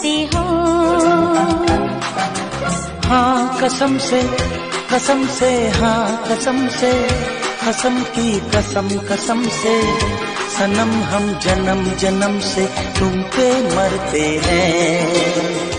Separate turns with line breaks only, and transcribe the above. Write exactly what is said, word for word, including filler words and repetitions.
करते हो।
हाँ कसम से कसम से, हाँ कसम से, कसम की कसम कसम से, सनम हम जन्म जन्म से तुम पे मरते हैं।